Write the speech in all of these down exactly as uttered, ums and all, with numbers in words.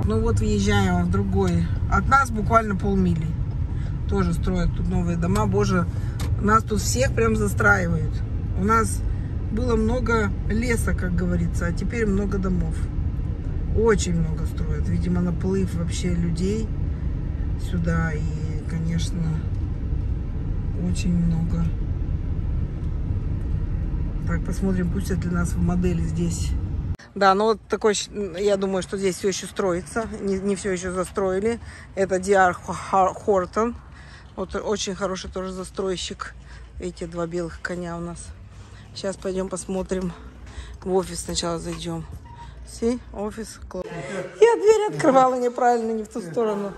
Ну вот въезжаем в другой. От нас буквально полмили. Тоже строят тут новые дома. Боже, нас тут всех прям застраивают. У нас было много леса, как говорится, а теперь много домов. Очень много строят. Видимо, наплыв вообще людей сюда. И, конечно, очень много. Так, посмотрим, пустят ли нас в модели здесь. Да, ну вот такой, я думаю, что здесь все еще строится. Не, не все еще застроили. Это ди ар Horton. Вот очень хороший тоже застройщик. Эти два белых коня у нас. Сейчас пойдем посмотрим. В офис сначала зайдем. Си, офис. Я дверь открывала неправильно, не в ту сторону.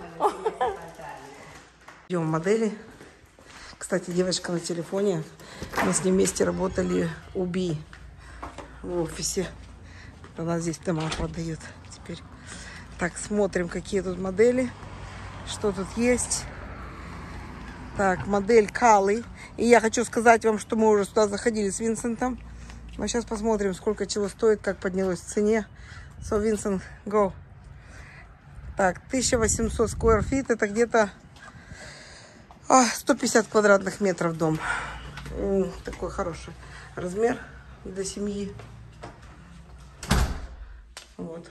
Идем в модели. Кстати, девочка на телефоне. Мы с ней вместе работали у Би в офисе. Она здесь дома продает теперь. Так, смотрим, какие тут модели. Что тут есть. Так, модель Кали. И я хочу сказать вам, что мы уже сюда заходили с Винсентом. Но сейчас посмотрим, сколько чего стоит, как поднялось в цене. So, Vincent, go. Так, тысяча восемьсот square feet. Это где-то сто пятьдесят квадратных метров дом. Такой хороший размер для семьи. Вот.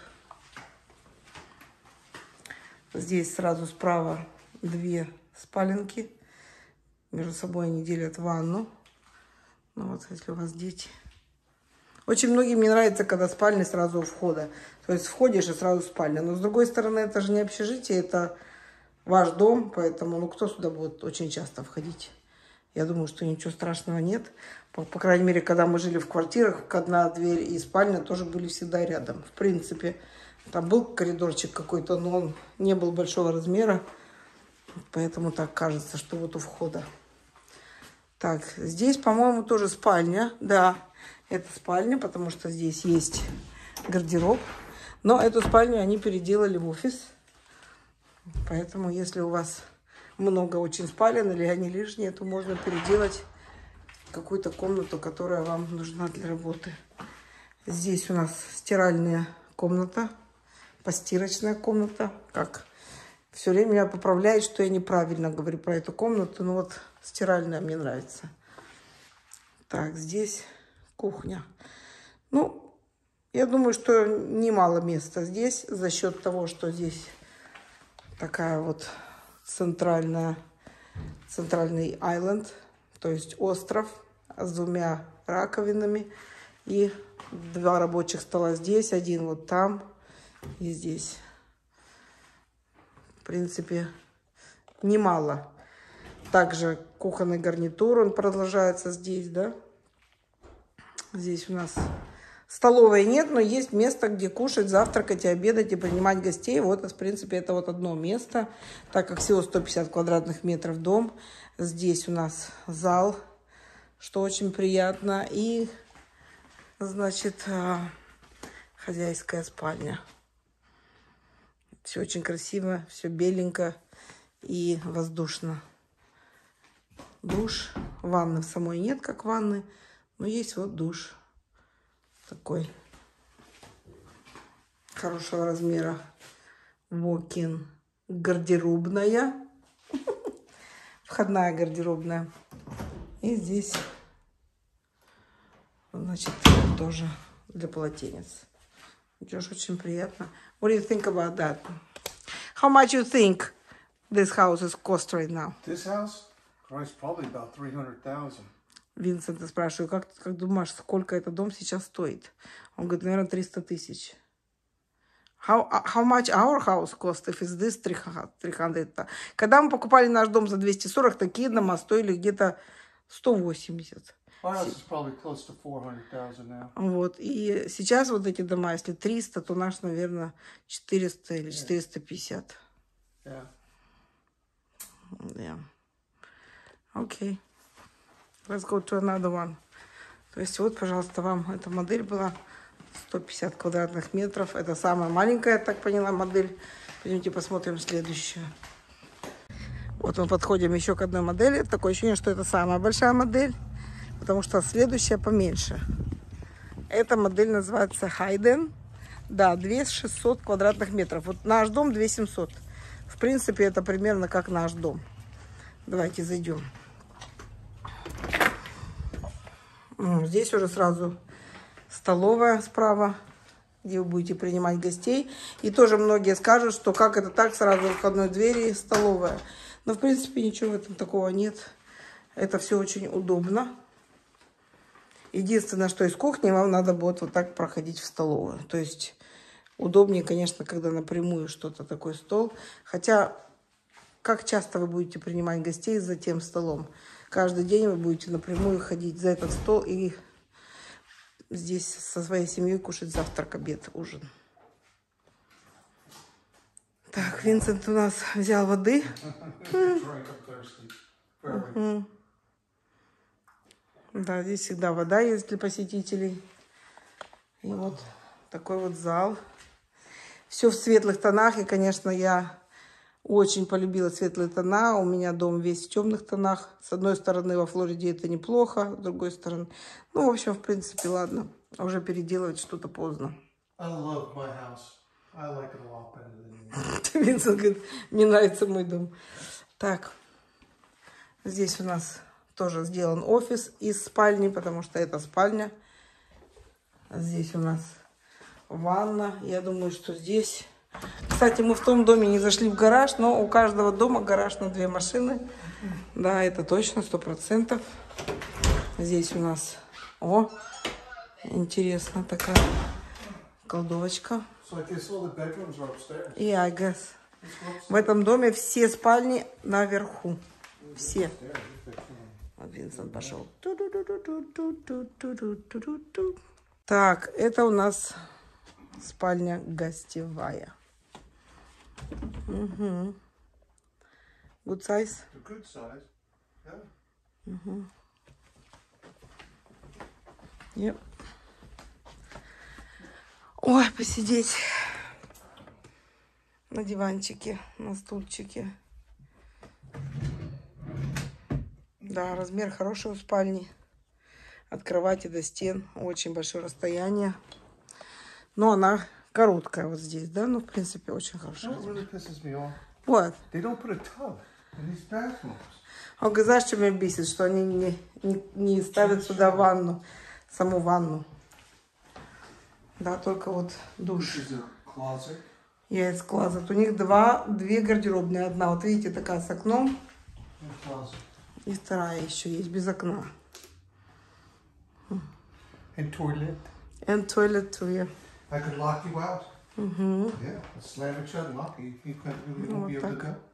Здесь сразу справа две спаленки. Между собой они делят ванну. Ну вот, если у вас дети. Очень многим не нравится, когда спальня сразу у входа. То есть входишь и сразу спальня. Но с другой стороны, это же не общежитие, это ваш дом. Поэтому, ну, кто сюда будет очень часто входить? Я думаю, что ничего страшного нет. По, по крайней мере, когда мы жили в квартирах, одна дверь и спальня тоже были всегда рядом. В принципе, там был коридорчик какой-то, но он не был большого размера. Поэтому так кажется, что вот у входа. Так, здесь, по-моему, тоже спальня. Да, это спальня, потому что здесь есть гардероб. Но эту спальню они переделали в офис. Поэтому, если у вас много очень спален или они лишние, то можно переделать какую-то комнату, которая вам нужна для работы. Здесь у нас стиральная комната, постирочная комната. Как все время меня поправляет, что я неправильно говорю про эту комнату. Но вот стиральная мне нравится. Так, здесь кухня. Ну, я думаю, что немало места здесь за счет того, что здесь такая вот центральная, центральный айленд, то есть остров с двумя раковинами и два рабочих стола здесь, один вот там и здесь. В принципе, немало. Также кухонный гарнитур, он продолжается здесь, да. Здесь у нас столовой нет, но есть место, где кушать, завтракать и обедать и принимать гостей. Вот, в принципе, это вот одно место, так как всего сто пятьдесят квадратных метров дом. Здесь у нас зал, что очень приятно. И, значит, хозяйская спальня. Все очень красиво, все беленько и воздушно. Душ. Ванны в самой нет, как ванны, но есть вот душ. Такой хорошего размера. Walk-in гардеробная. Входная гардеробная. И здесь, значит, тоже для полотенец. Идешь, очень приятно. What do you think about that? How much you think this house is cost right now? This house costs probably about three hundred thousand. Винсента спрашиваю, как, как думаешь, сколько этот дом сейчас стоит? Он говорит, наверное, триста тысяч. How, how much our house cost if it's this three hundred? Когда мы покупали наш дом за двести сорок, такие дома стоили где-то сто восемьдесят. Our house is probably close to four hundred thousand now. Вот. И сейчас вот эти дома, если триста, то наш, наверное, четыреста или четыреста пятьдесят. Yeah. Yeah. Окей. Let's go to another one. То есть вот, пожалуйста, вам эта модель была сто пятьдесят квадратных метров. Это самая маленькая, я так поняла, модель. Пойдемте посмотрим следующую. Вот мы подходим еще к одной модели. Такое ощущение, что это самая большая модель, потому что следующая поменьше. Эта модель называется Hayden. Да, две тысячи шестьсот квадратных метров. Вот наш дом две тысячи семьсот. В принципе, это примерно как наш дом. Давайте зайдем. Здесь уже сразу столовая справа, где вы будете принимать гостей. И тоже многие скажут, что как это так, сразу в входной двери столовая. Но, в принципе, ничего в этом такого нет. Это все очень удобно. Единственное, что из кухни вам надо будет вот так проходить в столовую. То есть удобнее, конечно, когда напрямую что-то такой стол. Хотя, как часто вы будете принимать гостей за тем столом? Каждый день вы будете напрямую ходить за этот стол и здесь со своей семьей кушать завтрак, обед, ужин. Так, Винсент у нас взял воды. Угу. Да, здесь всегда вода есть для посетителей. И вот такой вот зал. Все в светлых тонах. И, конечно, я очень полюбила светлые тона. У меня дом весь в темных тонах. С одной стороны, во Флориде это неплохо. С другой стороны, ну, в общем, в принципе, ладно. Уже переделывать что-то поздно. Винсент говорит, мне нравится мой дом. Так, здесь у нас тоже сделан офис из спальни, потому что это спальня. Здесь у нас ванна. Я думаю, что здесь... Кстати, мы в том доме не зашли в гараж, но у каждого дома гараж на две машины. Да, это точно, сто процентов. Здесь у нас... О, интересно, такая кладовочка. И I guess. В этом доме все спальни наверху. Все. Вот Винсент пошел. Так, это у нас спальня гостевая. Угу. Good size? Good size. Yeah. Угу. Yep. Ой, посидеть на диванчике, на стульчике. Да, размер хороший у спальни. От кровати до стен очень большое расстояние. Но она короткая вот здесь, да? Ну, в принципе, очень хорошая. Вот. Он говорит, знаешь, что меня бесит? Что они не, не, не ставят сюда ванну, саму ванну. Да, только вот душ. Есть клозет. У них два, две гардеробные. Одна, вот видите, такая с окном. И вторая еще есть, без окна. And toilet. And toilet too, yeah. I could lock you out. Угу. Yeah, slam it shut and lock you. You can't really Ну, won't be вот able to так. go.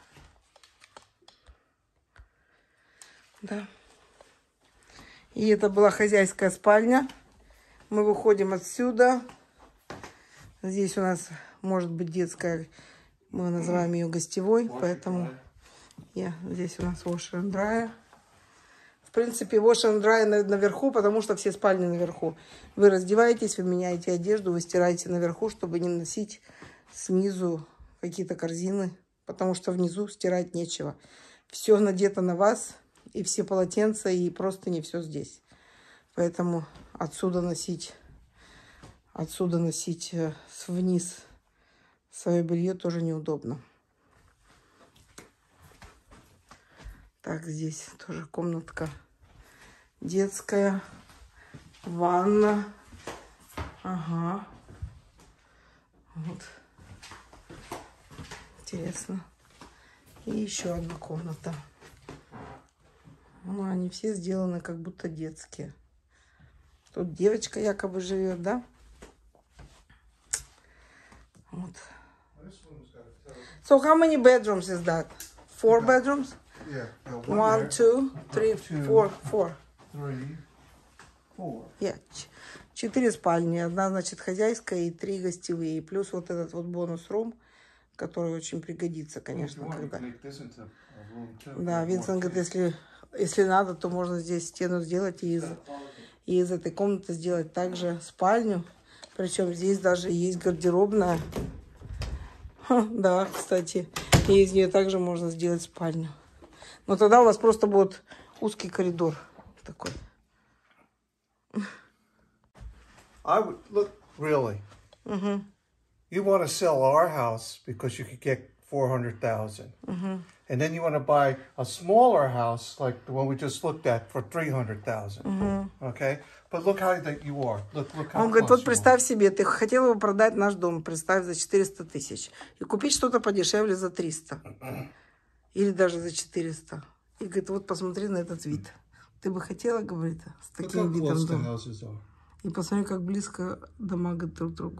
Да. И это была хозяйская спальня. Мы выходим отсюда. Здесь у нас может быть детская, мы называем ее гостевой, поэтому yeah, здесь у нас wash and dryer. В принципе, wash and dryer наверху, потому что все спальни наверху. Вы раздеваетесь, вы меняете одежду, вы стираете наверху, чтобы не носить снизу какие-то корзины, потому что внизу стирать нечего. Все надето на вас, и все полотенца, и просто не все здесь. Поэтому отсюда носить, отсюда носить вниз свое белье тоже неудобно. Так, здесь тоже комнатка детская, ванна. Ага. Вот. Интересно. И еще одна комната. Ну, они все сделаны как будто детские. Тут девочка якобы живет, да? Вот. So how many bedrooms is that? Four bedrooms? Yeah. yeah One, one two, three, Two. four, four. Three, four. Yeah. Четыре спальни. Одна, значит, хозяйская и три гостевые. И плюс вот этот вот бонус-рум, который очень пригодится, конечно, If you want, you когда... can make this into a room too. Да, Like Винсент more говорит, kids. если, если надо, то можно здесь стену сделать и из, и из этой комнаты сделать также спальню. Причем здесь даже есть гардеробная. Ха, да, кстати. И из нее также можно сделать спальню. Но тогда у вас просто будет узкий коридор такой. I would look really. Mm-hmm. You want to sell our house because you could get four hundred thousand. Mm-hmm. And then you want to buy a smaller house like the one we just looked at for three hundred thousand. Mm-hmm. Okay? But look how that you are. Look, look how Он говорит, вот представь себе, ты хотел бы продать наш дом, представь, за четыреста тысяч. И купить что-то подешевле за триста. Или даже за четыреста. И говорит, вот посмотри на этот вид. Ты бы хотела, говорит, с таким видом дома. И посмотри, как близко дома друг к другу.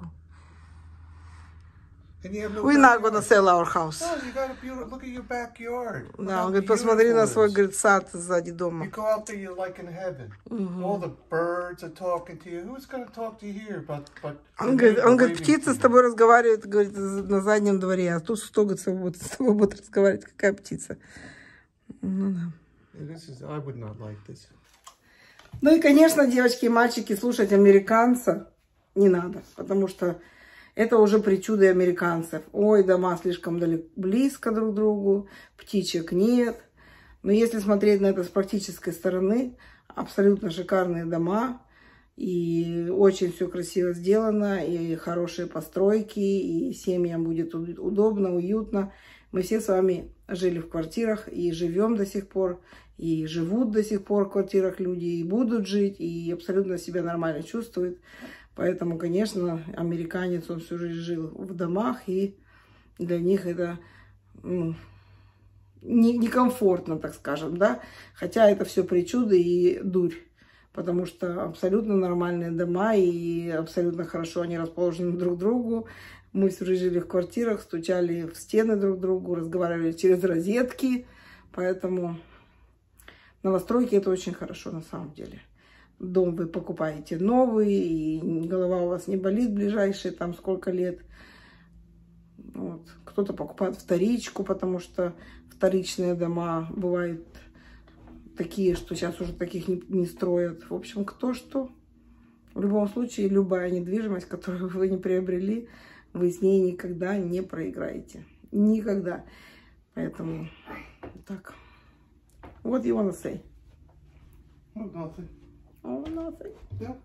We're not gonna sell our house. No, you got a beautiful, look at your backyard. Да, он говорит, посмотри на свой, говорит, сад сзади дома. You go out there, you're like in heaven. Mm-hmm. All the birds are talking to you. Who's gonna talk to you here? But, but он говорит, он говорит, птицы с тобой разговаривают, говорит, на заднем дворе, а тут кто с тобой будет разговаривать? Какая птица? Ну да. This is, I would not like this. Ну и, конечно, девочки и мальчики, слушать американца не надо, потому что это уже причуды американцев. Ой, дома слишком далеко, близко друг к другу, птичек нет. Но если смотреть на это с практической стороны, абсолютно шикарные дома. И очень все красиво сделано, и хорошие постройки, и семьям будет удобно, уютно. Мы все с вами жили в квартирах и живем до сих пор, и живут до сих пор в квартирах люди, и будут жить, и абсолютно себя нормально чувствуют. Поэтому, конечно, американец, он всю жизнь жил в домах, и для них это ну, не, некомфортно, так скажем, да. Хотя это все причуды и дурь, потому что абсолютно нормальные дома, и абсолютно хорошо они расположены друг к другу. Мы всю жизнь жили в квартирах, стучали в стены друг к другу, разговаривали через розетки, поэтому новостройки это очень хорошо на самом деле. Дом вы покупаете новый, и голова у вас не болит ближайшие там сколько лет. Вот. Кто-то покупает вторичку, потому что вторичные дома бывают такие, что сейчас уже таких не, не строят. В общем, кто что. В любом случае, любая недвижимость, которую вы не приобрели, вы с ней никогда не проиграете. Никогда. Поэтому так. What do you want to say? Oh, nothing. Oh, nothing. Yeah.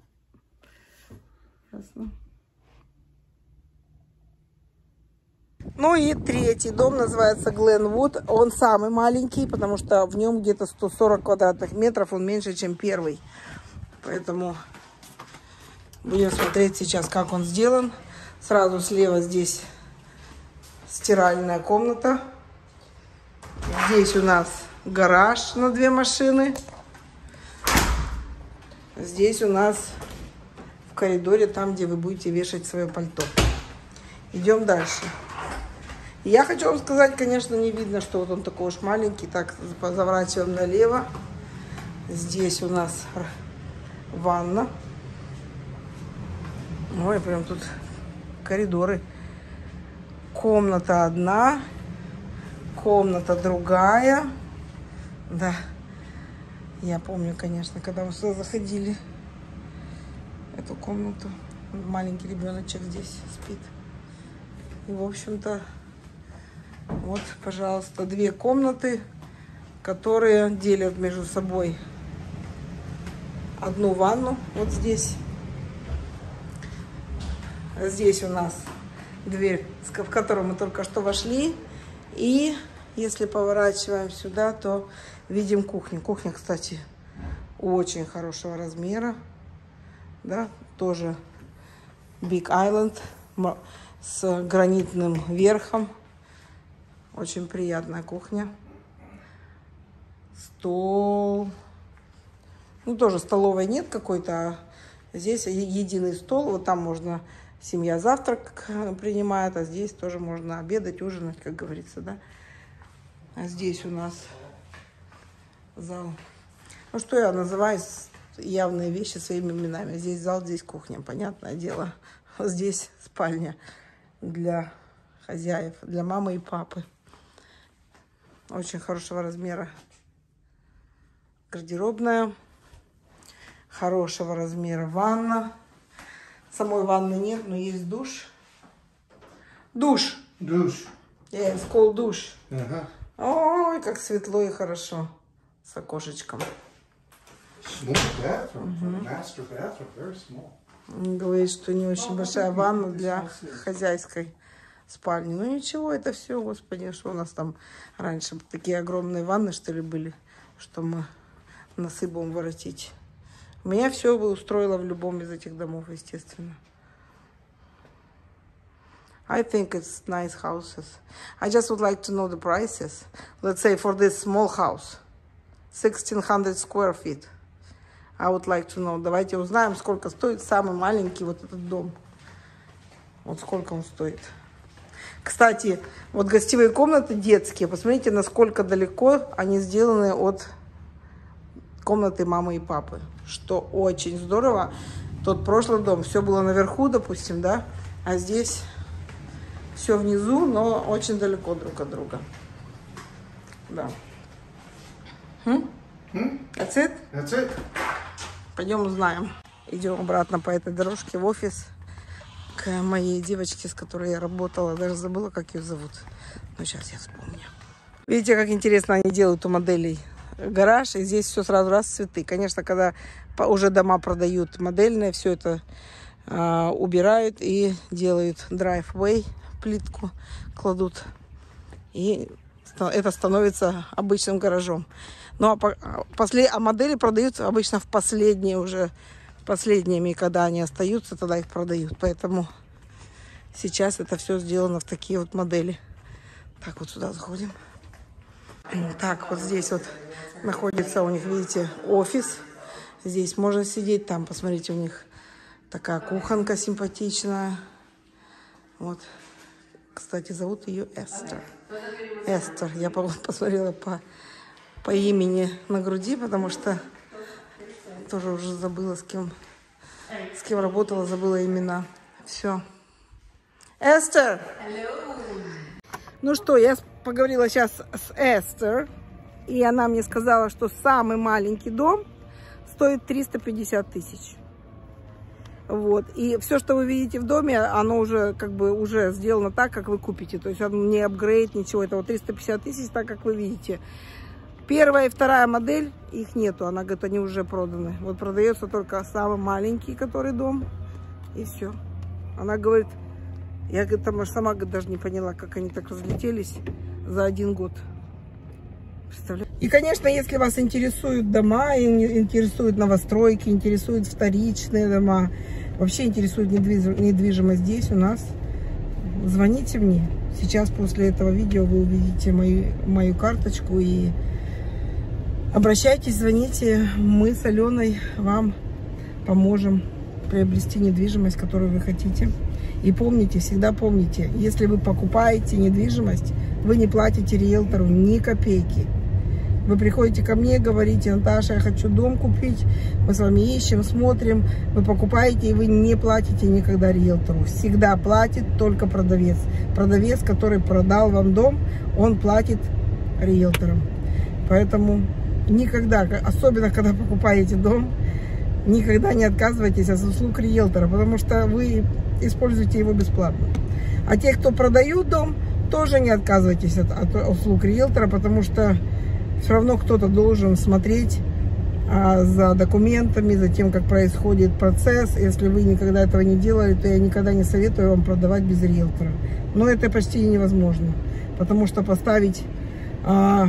Ясно. Ну и третий дом называется Гленвуд. Он самый маленький, потому что в нем где-то сто сорок квадратных метров. Он меньше, чем первый. Поэтому будем смотреть сейчас, как он сделан. Сразу слева здесь стиральная комната. Здесь у нас гараж на две машины. Здесь у нас в коридоре, там, где вы будете вешать свое пальто. Идем дальше. Я хочу вам сказать, конечно, не видно, что вот он такой уж маленький. Так, заворачиваем налево. Здесь у нас ванна. Ой, прям тут коридоры. Комната одна. Комната другая. Да. Я помню, конечно, когда мы сюда заходили. Эту комнату. Маленький ребеночек здесь спит. И, в общем-то, вот, пожалуйста, две комнаты, которые делят между собой одну ванну. Вот здесь. Здесь у нас дверь, в которую мы только что вошли. И если поворачиваем сюда, то видим кухню. Кухня, кстати, очень хорошего размера. Да, тоже Big Island с гранитным верхом. Очень приятная кухня. Стол. Ну, тоже столовой нет какой-то. А здесь единый стол. Вот там можно, семья завтрак принимает, а здесь тоже можно обедать, ужинать, как говорится, да. А здесь у нас зал. Ну, что я называю явные вещи своими именами. Здесь зал, здесь кухня, понятное дело. Здесь спальня для хозяев, для мамы и папы. Очень хорошего размера гардеробная. Хорошего размера ванна. Самой ванны нет, но есть душ. Душ. Душ. Yeah, it's called душ. Uh-huh. Ой, как светло и хорошо. С окошечком. Small bathroom, mm-hmm. Master bathroom, very small. Он говорит, что не очень большая ванна для хозяйской спальни. Ну ничего, это все, господи, что у нас там раньше такие огромные ванны, что ли, были, что мы носы будем воротить. Меня все бы устроило в любом из этих домов, естественно. I think it's nice houses. I just would like to know the prices. Let's say for this small house, sixteen hundred square feet. I would like to know. Давайте узнаем, сколько стоит самый маленький вот этот дом. Вот сколько он стоит. Кстати, вот гостевые комнаты детские. Посмотрите, насколько далеко они сделаны от комнаты мамы и папы. Что очень здорово. Тот прошлый дом, все было наверху, допустим, да? А здесь все внизу, но очень далеко друг от друга. Да. Hmm? Hmm? That's it? That's it. Пойдем узнаем. Идем обратно по этой дорожке в офис к моей девочке, с которой я работала. Даже забыла, как ее зовут. Но сейчас я вспомню. Видите, как интересно они делают у моделей гараж. И здесь все сразу раз цветы. Конечно, когда уже дома продают модельные, все это э, убирают и делают driveway, плитку кладут. И это становится обычным гаражом. Ну, а, после, а модели продаются обычно в последние уже, последними, когда они остаются, тогда их продают. Поэтому сейчас это все сделано в такие вот модели. Так, вот сюда заходим. Так, вот здесь вот находится у них, видите, офис. Здесь можно сидеть, там, посмотрите, у них такая кухонка симпатичная. Вот. Кстати, зовут ее Эстер. Эстер. Я посмотрела по... по имени на груди, потому что тоже уже забыла, с кем, с кем работала, забыла имена. Все. Эстер! Ну что, я поговорила сейчас с Эстер, и она мне сказала, что самый маленький дом стоит триста пятьдесят тысяч. Вот. И все, что вы видите в доме, оно уже как бы уже сделано так, как вы купите. То есть он не апгрейд, ничего. Это вот триста пятьдесят тысяч, так как вы видите. Первая и вторая модель, их нету. Она говорит, они уже проданы. Вот продается только самый маленький, который дом. И все. Она говорит, я говорит, там сама говорит, даже не поняла, как они так разлетелись за один год. Представляете? И, конечно, если вас интересуют дома, интересуют новостройки, интересуют вторичные дома, вообще интересует недвижимость здесь у нас, звоните мне. Сейчас после этого видео вы увидите мою, мою карточку и обращайтесь, звоните. Мы с Аленой вам поможем приобрести недвижимость, которую вы хотите. И помните, всегда помните, если вы покупаете недвижимость, вы не платите риэлтору ни копейки. Вы приходите ко мне, говорите, Наташа, я хочу дом купить, мы с вами ищем, смотрим, вы покупаете, и вы не платите никогда риэлтору. Всегда платит только продавец. Продавец, который продал вам дом, он платит риэлторам. Поэтому никогда, особенно когда покупаете дом, никогда не отказывайтесь от услуг риэлтора, потому что вы используете его бесплатно. А те, кто продают дом, тоже не отказывайтесь от, от услуг риэлтора, потому что все равно кто-то должен смотреть а, за документами, за тем, как происходит процесс. Если вы никогда этого не делали, то я никогда не советую вам продавать без риэлтора. Но это почти невозможно, потому что поставить а,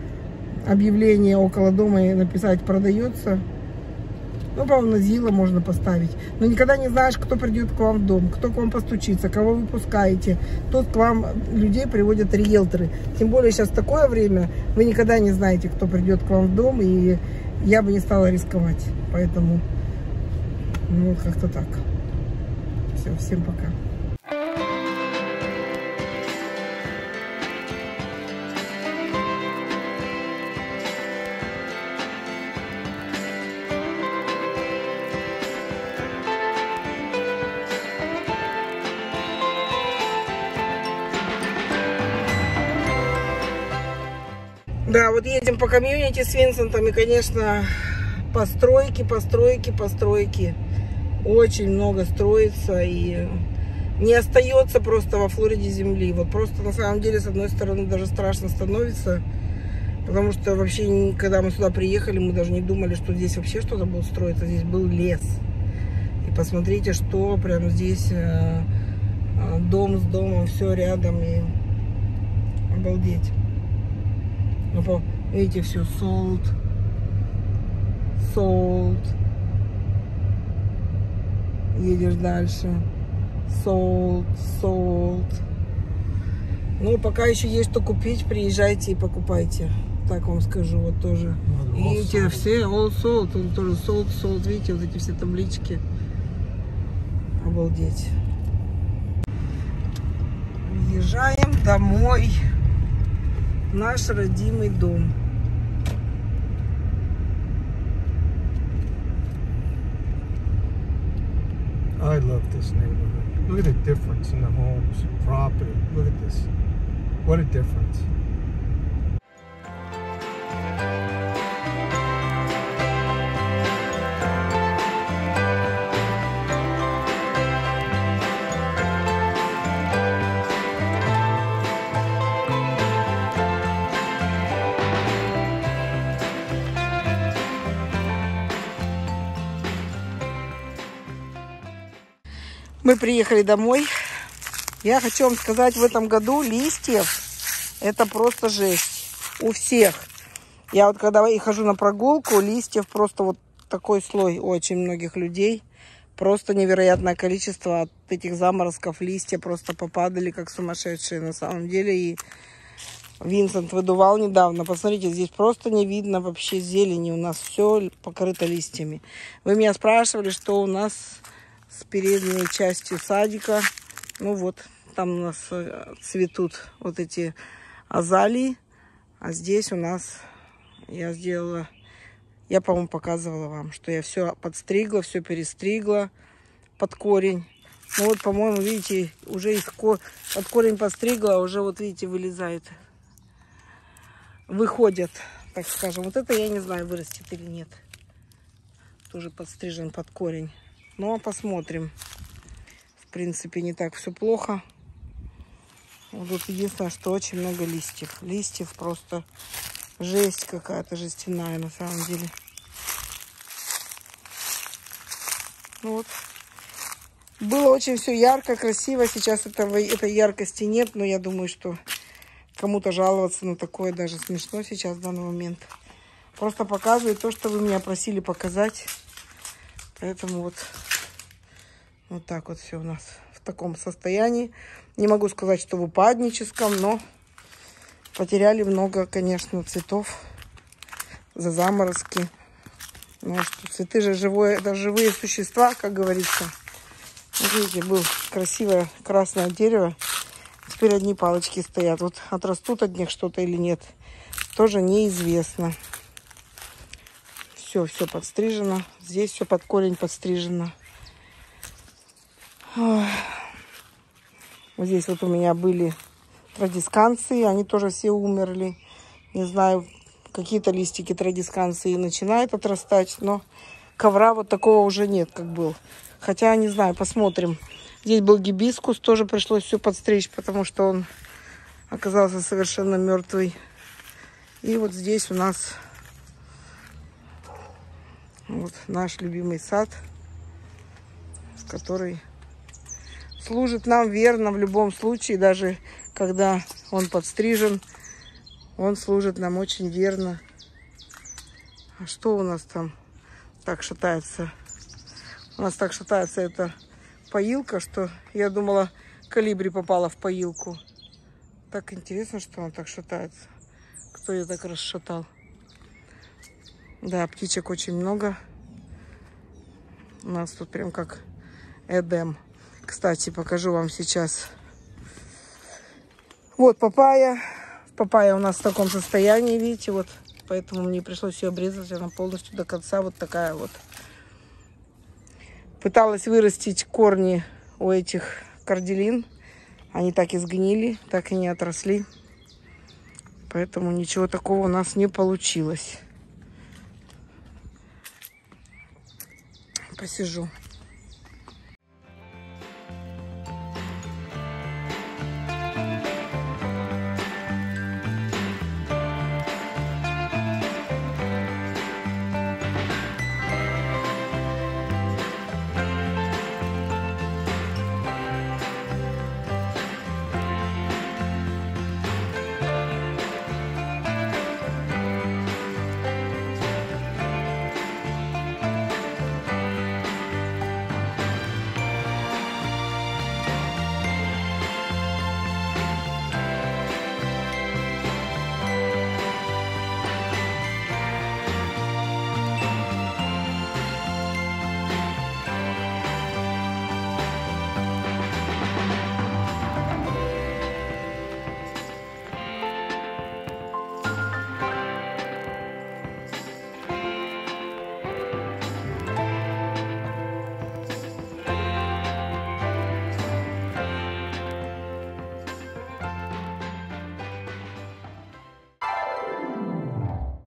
объявление около дома и написать «продается», ну, правда, на Зилла можно поставить. Но никогда не знаешь, кто придет к вам в дом, кто к вам постучится, кого вы пускаете. Тут к вам людей приводят риэлторы. Тем более сейчас такое время, вы никогда не знаете, кто придет к вам в дом, и я бы не стала рисковать. Поэтому, ну, как-то так. Все, всем пока. Да, вот едем по комьюнити с Винсентом, и, конечно, постройки, постройки, постройки. Очень много строится, и не остается просто во Флориде земли. Вот просто, на самом деле, с одной стороны, даже страшно становится, потому что вообще, когда мы сюда приехали, мы даже не думали, что здесь вообще что-то будет строиться. Здесь был лес. И посмотрите, что прям здесь э, э, дом с домом, все рядом, и обалдеть. Ну, по, видите, все sold, sold. Едешь дальше, sold, sold. Ну, пока еще есть что купить, приезжайте и покупайте. Так вам скажу, вот тоже. И эти все, all sold, тут тоже sold, sold, видите, вот эти все таблички. Обалдеть. Въезжаем домой. Наш родимый дом. I love this neighborhood. Look at the difference in the homes, property. Look at this. What a difference. Мы приехали домой. Я хочу вам сказать, в этом году листьев это просто жесть. У всех. Я вот когда и хожу на прогулку, листьев просто вот такой слой у очень многих людей. Просто невероятное количество от этих заморозков. Листья просто попадали как сумасшедшие на самом деле. И Винсент выдувал недавно. Посмотрите, здесь просто не видно вообще зелени. У нас все покрыто листьями. Вы меня спрашивали, что у нас с передней частью садика. Ну вот, там у нас цветут вот эти азалии. А здесь у нас я сделала, я, по-моему, показывала вам, что я все подстригла, все перестригла под корень. Ну вот, по-моему, видите, уже из ко... под корень подстригла, а уже вот, видите, вылезает. Выходят, так скажем. Вот это я не знаю, вырастет или нет. Тоже подстрижен под корень. Ну, а посмотрим. В принципе, не так все плохо. Вот тут единственное, что очень много листьев. Листьев просто жесть какая-то, жестяная на самом деле. Ну вот. Было очень все ярко, красиво. Сейчас этого, этой яркости нет, но я думаю, что кому-то жаловаться на такое даже смешно сейчас в данный момент. Просто показываю то, что вы меня просили показать. Поэтому вот, вот так вот все у нас в таком состоянии. Не могу сказать, что в упадническом, но потеряли много, конечно, цветов за заморозки. Ну, что цветы же живое, это живые существа, как говорится. Вот видите, было красивое красное дерево. Теперь одни палочки стоят. Вот отрастут от них что-то или нет, тоже неизвестно. Все, все подстрижено. Здесь все под корень подстрижено. Ой. Вот здесь вот у меня были традисканции. Они тоже все умерли. Не знаю, какие-то листики традисканции начинают отрастать. Но ковра вот такого уже нет, как был. Хотя, не знаю, посмотрим. Здесь был гибискус. Тоже пришлось все подстричь, потому что он оказался совершенно мертвый. И вот здесь у нас вот наш любимый сад, который служит нам верно в любом случае, даже когда он подстрижен, он служит нам очень верно. А что у нас там так шатается? У нас так шатается эта поилка, что я думала, колибри попала в поилку. Так интересно, что она так шатается. Кто ее так расшатал? Да, птичек очень много. У нас тут прям как Эдем. Кстати, покажу вам сейчас. Вот папайя. Папайя у нас в таком состоянии, видите, вот. Поэтому мне пришлось ее обрезать. Она полностью до конца вот такая вот. Пыталась вырастить корни у этих кордилин. Они так и сгнили, так и не отросли. Поэтому ничего такого у нас не получилось. Посижу.